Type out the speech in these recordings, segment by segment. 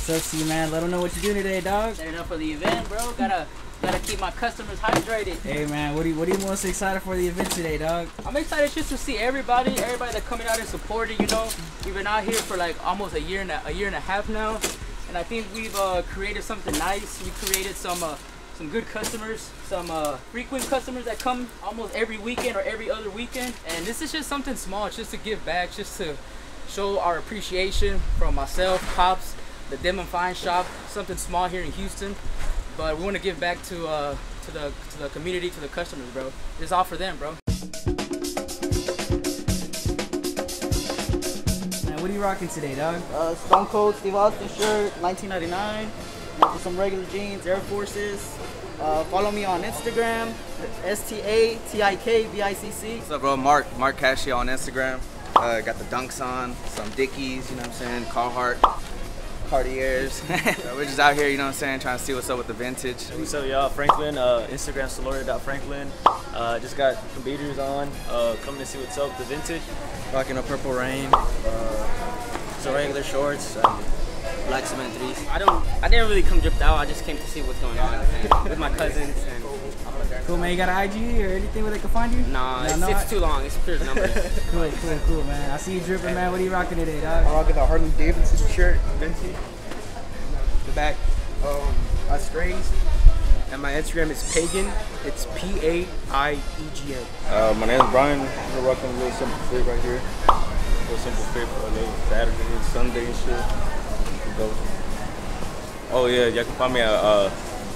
What's up, C man? Let them know what you're doing today, dog. Setting up for the event, bro. Gotta keep my customers hydrated. Hey man, what are you most excited for the event today, dog? I'm excited just to see everybody that coming out and supporting. You know, we've been out here for like almost a year and a half now, and I think we've created something nice. We created some good customers, some frequent customers that come almost every weekend or every other weekend. And this is just something small, just to give back, just to show our appreciation from myself, Pops, the Dim and Fine shop, something small here in Houston. But we want to give back to the community, to the customers, bro. It's all for them, bro. Man, what are you rocking today, dog? Stone Cold Steve Austin shirt, 1999. With some regular jeans, Air Forces. Follow me on Instagram, STATIKVICC. What's up, bro? Mark Cashy on Instagram. Got the Dunks on, some Dickies, you know what I'm saying, Carhartt, Cartiers. We're just out here, you know what I'm saying, trying to see what's up with the vintage. What's up, y'all? Franklin, Instagram Soloria.Franklin. Just got some beaters on, coming to see what's up with the vintage. Rocking a Purple Rain, some regular shorts, black cement 3s. I didn't really come dripped out. I just came to see what's going on with my cousins. And Cool, man. You got an IG or anything where they can find you? nah, it's too long. It's pure numbers. Cool, man. I see you dripping, man. What are you rocking today, dog? I'm rocking the Harley Davidson shirt, vintage. The back, strays. And my Instagram is Pagan. It's PAIEGN. My name is Brian. We're rocking a little Simple Fit right here. A little Simple Fit for a little Saturday and Sunday and shit. Oh yeah, y'all can find me at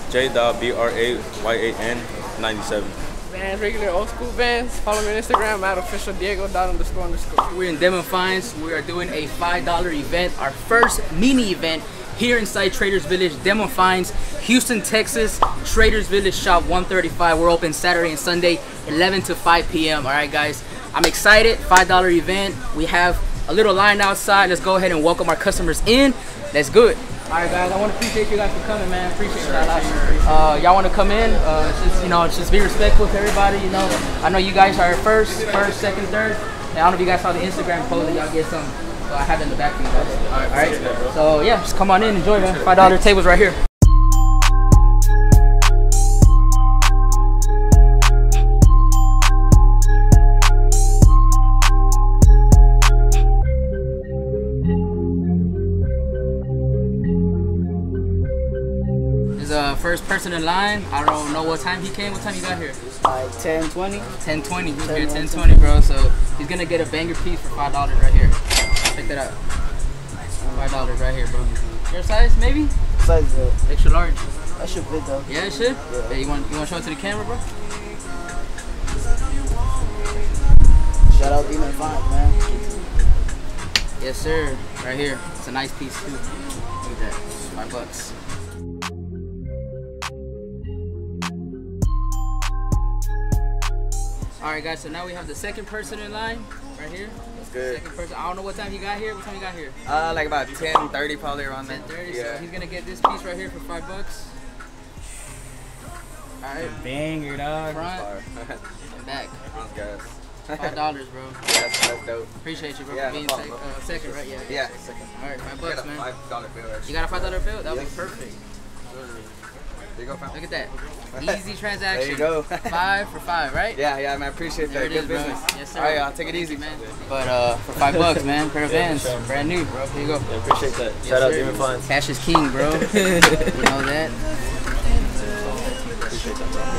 J.BRAYAN97. Man, regular old school Vans. Follow me on Instagram at officialdiego.__. We're in Dim and Fines. We are doing a $5 event, our first mini event here inside Traders Village, Dim and Fines, Houston, Texas. Traders Village shop 135. We're open Saturday and Sunday, 11 to 5 p.m. All right, guys. I'm excited. $5 event. We have a little line outside. Let's go ahead and welcome our customers in. Let's do it. All right, guys. I want to appreciate you guys for coming, man. Appreciate it. Y'all want to come in? It's just be respectful to everybody. You know, I know you guys are first, second, third. And I don't know if you guys saw the Instagram post that y'all get some. So I have it in the back for you guys. All right. So yeah, just come on in, enjoy, man. $5 tables right here. First person in line. I don't know what time he came. What time you got here? Like 10:20. 10:20. He's here 10:20, bro. So he's gonna get a banger piece for $5 right here. Check that out. $5 right here, bro. Your size, maybe? Size extra large. That should fit though. Yeah, it should. Yeah. You want to show it to the camera, bro? Shout out Demon Fine, man. Yes, sir. Right here. It's a nice piece too. Look at that. $5. Alright guys, so now we have the second person in line, right here. That's good. Second person. I don't know what time you got here. What time you got here? Like about 10:30 probably around there. 10:30, Yeah. so he's gonna get this piece right here for $5. Alright. Banger, dog. Front and back. Guys. $5, bro. That's dope. Appreciate you, bro, Yeah, for being no problem, bro. second, right? Yeah. Yeah, second. Alright, $5, man. $5 bill. Actually. You got a $5 bill? That would be perfect. There you go, fam. Look at that. Easy transaction. There you go. 5 for 5, right? Yeah, man. I appreciate There that. it Good is, bro. business. Yes, sir. All right, y'all. Take it easy, man. But for $5, man, pair of Vans, brand new, bro. Here you go. Yeah, appreciate that. Yes, Shout out sir. Demon Fines. Cash is king, bro. You know that. Appreciate that, bro.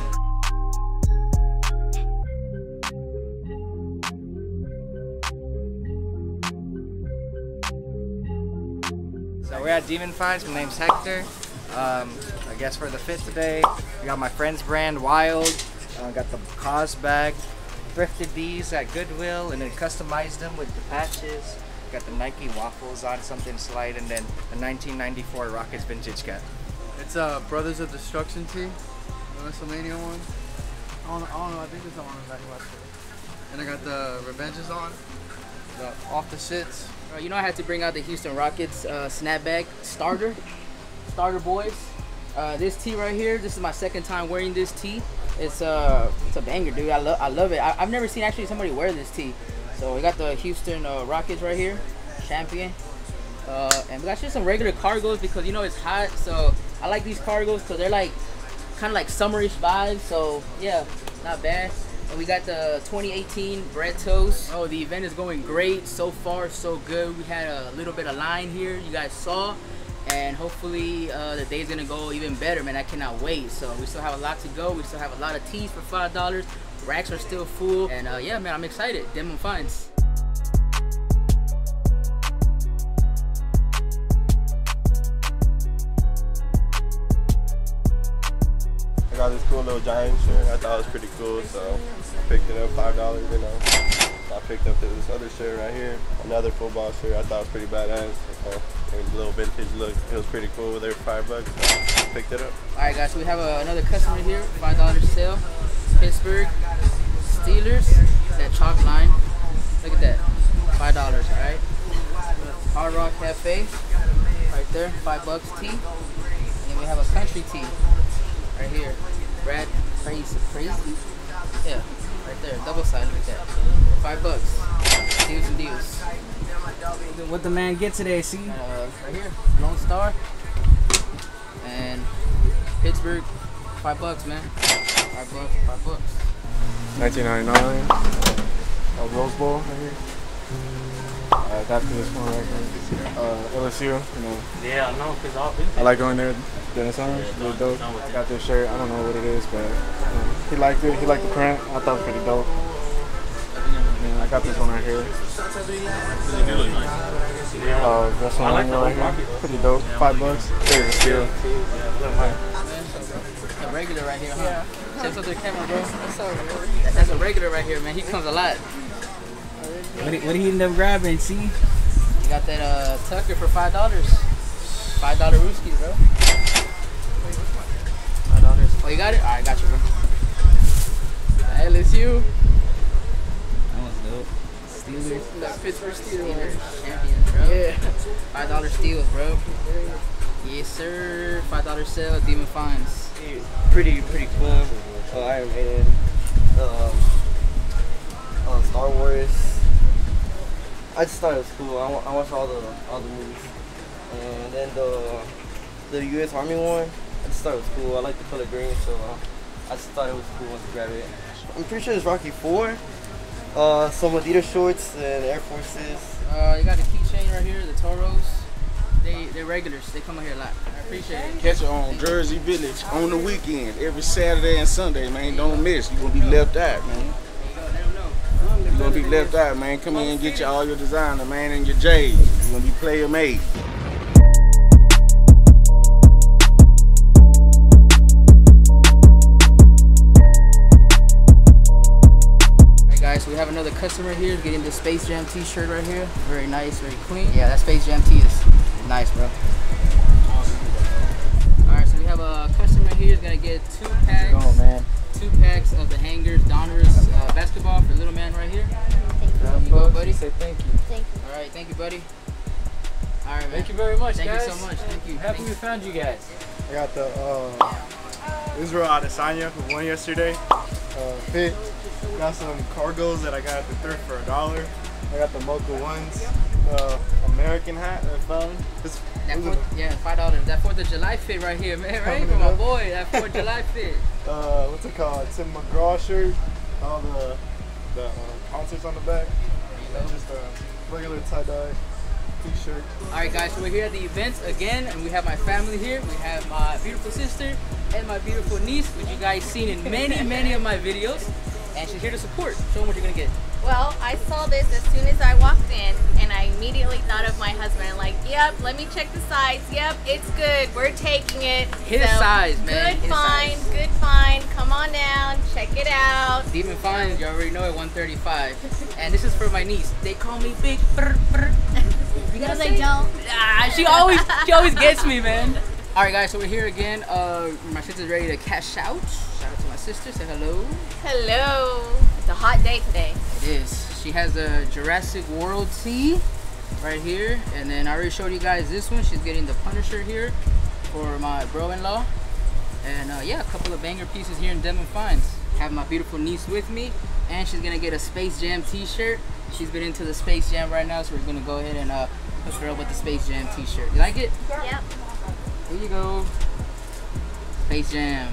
So we're at Demon Fines. My name's Hector. I guess for the fit today, we got my friend's brand Wild. Got the Cause bag, thrifted these at Goodwill, and then customized them with the patches. Got the Nike waffles on, something slight, and then the 1994 Rockets vintage cap. It's Brothers of Destruction tee, the WrestleMania one. I don't know. I think it's the one that you watched. And I got the Revenges on, the Off the Shits. You know I had to bring out the Houston Rockets snapback starter boys. This tee right here, this is my second time wearing this tee. It's a banger, dude. I love it. I've never seen actually somebody wear this tee. So we got the Houston Rockets right here, champion. And we got just some regular cargos because you know it's hot. So I like these cargos because they're like kind of like summerish vibes. So yeah, not bad. And we got the 2018 bread toast. Oh, the event is going great. So far, so good. We had a little bit of line here, you guys saw. And hopefully the day's gonna go even better, man. I cannot wait. So we still have a lot to go. We still have a lot of teas for $5. Racks are still full. And yeah, man, I'm excited. Demon Finds. I got this cool little giant shirt. I thought it was pretty cool, so I picked it up $5, you know. I picked up this other shirt right here, another football shirt. I thought it was pretty badass. It was a little vintage look. It was pretty cool with their $5, so I picked it up. Alright guys, so we have another customer here, $5 sale. Pittsburgh Steelers, that chalk line. Look at that, $5, alright. Hard Rock Cafe, right there, $5 tea. And then we have a country tea. Right here, Brad Crazy. Yeah, right there, double side, look at that. $5. Deals and deals. What the man get today, see? Right here, Lone Star. And Pittsburgh, $5, man. $5. 1999. Rose Bowl right here. I got this one right here. LSU, you know. Yeah, I know, because I like going there during the summer. It's really dope. I got this shirt. I don't know what it is, but he liked it. He liked the print. I thought it was pretty dope. And I got this one right here. WrestleMania right here. Pretty dope. $5. Favorite steal. A regular right here, huh? Yeah. Say something to the camera, bro. That's a regular right here, man. He comes a lot. What did he end up grabbing, see? You got that Tucker for $5. $5 Rooskies, bro. $5. Oh, you got it? Alright, got you, bro. LSU. That was dope. Steelers. That Pittsburgh Steelers. Champions, bro. Yeah. $5 steals, bro. Yes, sir. $5 sale, Demon Finds. Pretty cool. Iron Maiden. Star Wars. I just thought it was cool. I watched all the movies, and then the U.S. Army one. I just thought it was cool. I like the color green, so I just thought it was cool once to grab it. I'm pretty sure it's Rocky 4. Some Adidas shorts and Air Forces. You got the keychain right here, the Toros. They're regulars. They come out here a lot. I appreciate it. Catch it on Jersey Village on the weekend, every Saturday and Sunday, man. Don't miss. You're gonna be left out, man. You're gonna be left out, man. Come in and get all your designer, man, and your J's. You're gonna be player made. Alright guys, so we have another customer here getting the Space Jam t-shirt right here. Very nice, very clean. Yeah, that Space Jam tee is nice, bro. Alright, so we have a customer here who's gonna get 2 packs. Oh man. 2 packs of the hangers, Donruss basketball for little man right here. There you go, buddy. Say thank you. Thank you. All right, thank you, buddy. All right, man. Thank you very much, Thank guys. you so much. Thank you. Happy we found you guys. I got the Israel Adesanya who won yesterday. Fit. Got some cargos that I got at the thrift for $1. I got the Mocha ones. The American hat that I found. Yeah, $5. That 4th of July fit right here, man. Right for my boy. That 4th of July fit. What's it called? Tim McGraw shirt. All the concerts on the back. And just a regular tie-dye t-shirt. Alright guys, so we're here at the event again, and we have my family here. We have my beautiful sister and my beautiful niece, which you guys seen in many of my videos. And she's here to support. Show them what you're gonna get. Well, I saw this as soon as I walked in, and I immediately thought of my husband. Like, yep, let me check the size. Yep, it's good. We're taking it. Hit a size, man. Good find, good find. Come on down, check it out. Demon Finds, you already know it, 135. And this is for my niece. They call me Big Brr. No, they don't. She always gets me, man. All right, guys, so we're here again. My sister's ready to cash out. Shout out to my sister. Say hello. Hello. It's a hot day today. It is. She has a Jurassic World tee right here, and then I already showed you guys this one. She's getting the Punisher here for my bro-in-law, and yeah, a couple of banger pieces here in Demon Finds. Have my beautiful niece with me, and she's gonna get a Space Jam t-shirt. She's been into the Space Jam right now, so we're gonna go ahead and Hook her up with the Space Jam t-shirt. You like it? Yep. Here you go. Space Jam.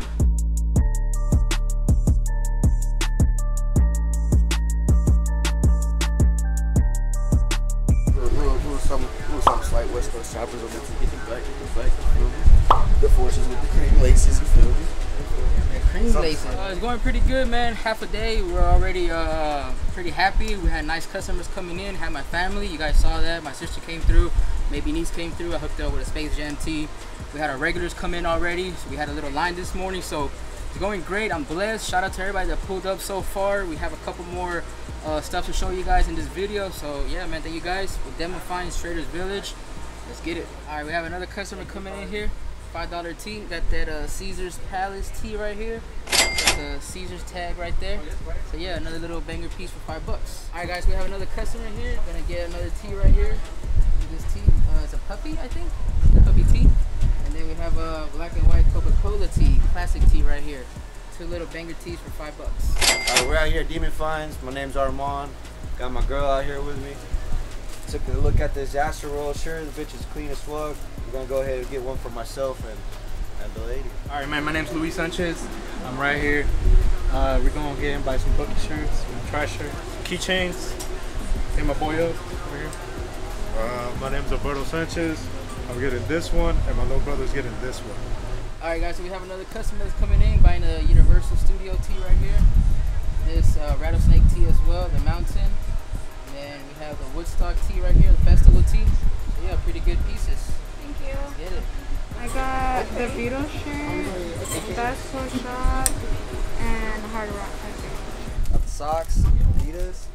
Some slight West Coast choppers over to get the forces with the cream laces, you feel me? Cream laces. It's going pretty good, man. Half a day, we're already pretty happy. We had nice customers coming in. Had my family. You guys saw that. My sister came through. Maybe niece came through. I hooked her up with a Space Jam tee. We had our regulars come in already. So we had a little line this morning. So it's going great. I'm blessed. Shout out to everybody that pulled up so far. We have a couple more stuff to show you guys in this video. So yeah, man, thank you guys. With Demo Finds Traders Village. Let's get it. All right, we have another customer coming in here. $5 tee. Got that Caesar's Palace tee right here. Got the Caesar's tag right there. So yeah, another little banger piece for $5. All right, guys, we have another customer here. Gonna get another tee right here. This tee, it's a puppy, I think. Puppy tee. And then we have a black and white Coca-Cola tee, classic tee right here. Two little banger tees for $5. We're out here at Demon Finds. My name's Armand. Got my girl out here with me. Took a look at this Astro Roll shirt. The bitch is clean as fuck. I'm gonna go ahead and get one for myself and the lady. All right, man. My name's Luis Sanchez. I'm right here. We're gonna get and buy some bucket shirts, some trash shirts, keychains. Hit my boy up over here. My name's Alberto Sanchez. I'm getting this one, and my little brother's getting this one. All right, guys. So we have another customer that's coming in buying a Universal Studio tee right here. This rattlesnake tee as well, the Mountain. And then we have the Woodstock tee right here, the Festival tee. So yeah, pretty good pieces. Thank you. Let's get it. I got the Beatles shirt, Festival Shop, and Hard Rock Cafe. Got the socks, Adidas.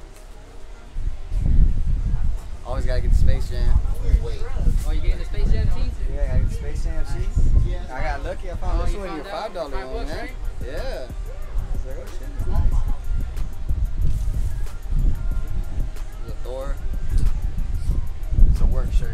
Always gotta get the Space Jam. Oh, you getting the Space Jam tee? Yeah, I gotta get the Space Jam tee. I got lucky. I found this one in your $5 one, man. Right? Yeah. It's like, oh shit, it's nice. There's a Thor. It's a work shirt.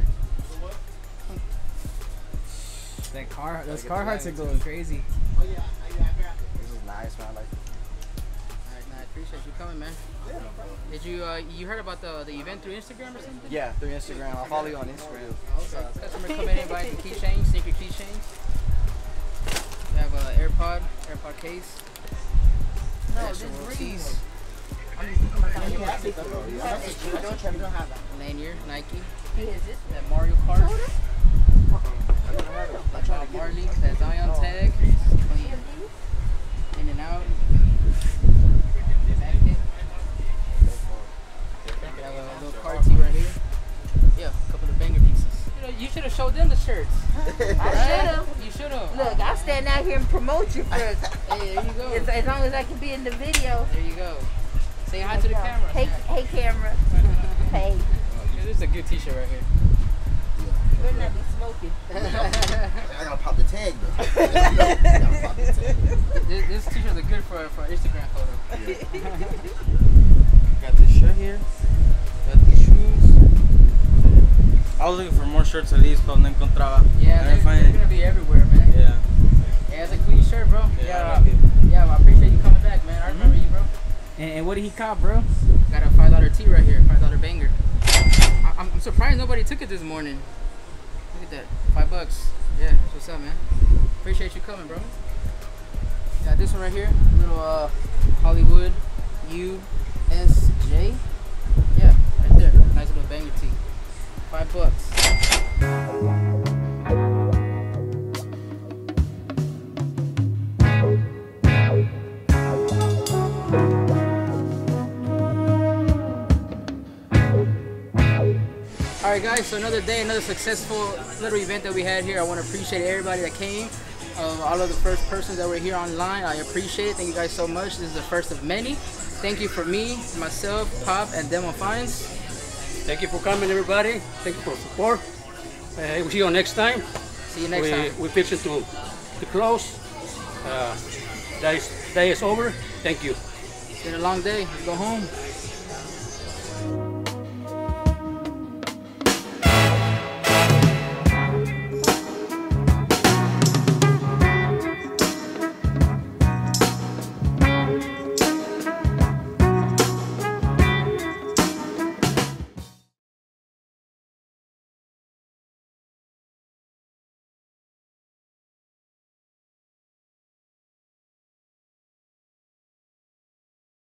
Those Carhartts are going crazy. This is nice, man. I like it. Alright, I appreciate you coming, man. Did you you heard about the event through Instagram or something? Yeah, through Instagram. I'll follow you on Instagram. Okay. Customer coming in buying some keychains, sneaker keychains. We have an AirPod case. No, Astro World tees. Lanyard, Nike. That Mario Kart. Marley, that Zion tag. Clean. In and out. We have a little card tee right here. Yeah, a couple of banger pieces. You should have showed them the shirts. I should have. You should have. Look, I'll stand out here and promote you first. Hey, there you go. As long as I can be in the video. There you go. Say hi to the camera. Hey camera. Hey. This is a good t-shirt right here. You better not be smoking. I gotta pop the tag though. This t-shirts are good for an Instagram photo. Got this shirt here. Got these shoes. I was looking for more shirts at least, but no encontraba. Yeah, they're gonna be everywhere, man. Yeah. Yeah, it's a clean shirt, bro. Yeah, I like it. Yeah, well, I appreciate you coming back, man. I remember you, bro. And what did he cop, bro? Got a $5 tee right here, $5 banger. I'm surprised nobody took it this morning. Look at that, $5. Yeah, that's what's up, man. Appreciate you coming, bro. Got this one right here, little Hollywood USJ. Yeah, right there, nice little banger tee. $5. Alright guys, so another day, another successful little event that we had here. I want to appreciate everybody that came. All of the first persons that were here online, I appreciate it. Thank you guys so much. This is the first of many. Thank you for me, myself, Pop, and Demo Finds. Thank you for coming, everybody. Thank you for support. We'll see you next time. See you next time. We're fixing to close. Day is over. Thank you. It's been a long day. Let's go home.